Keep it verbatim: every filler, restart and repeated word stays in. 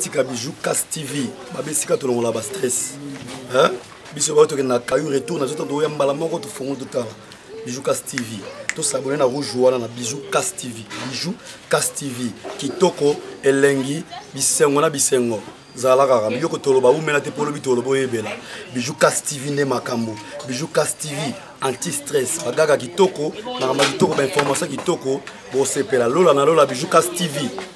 tika bijou Casse T V babesika to longola ba stress hein biso ba to na kayu retour na zoto ya mbala moko to fongo to tala bijou Casse T V to s'abonner na rouge wana na bijou Casse T V bijou Casse T V kitoko elengi bisengo na bisengo zala kaka biyoko toloba umela te polo bitolobo ebela bijou Casse T V ne makambo bijou Casse T V anti stress bagaga kitoko na kama kitoko ba information kitoko bo sepela lola na lola bijou Casse T V